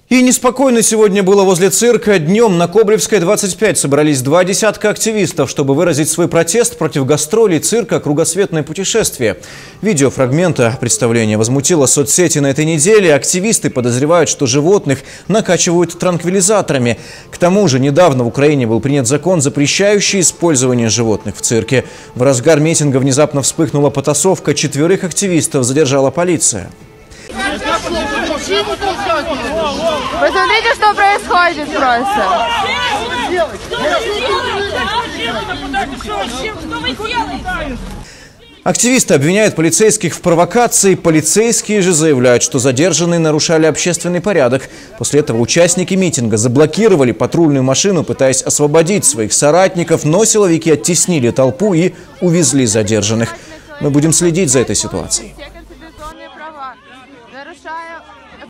И неспокойно сегодня было возле цирка. Днем на Кобревской, 25, собрались 2 десятка активистов, чтобы выразить свой протест против гастролей цирка «Кругосветное путешествие». Видео фрагмента представления возмутило соцсети на этой неделе. Активисты подозревают, что животных накачивают транквилизаторами. К тому же недавно в Украине был принят закон, запрещающий использование животных в цирке. В разгар митинга внезапно вспыхнула потасовка. 4 активистов задержала полиция. Посмотрите, что происходит просто. Активисты обвиняют полицейских в провокации. Полицейские же заявляют, что задержанные нарушали общественный порядок. После этого участники митинга заблокировали патрульную машину, пытаясь освободить своих соратников, но силовики оттеснили толпу и увезли задержанных. Мы будем следить за этой ситуацией.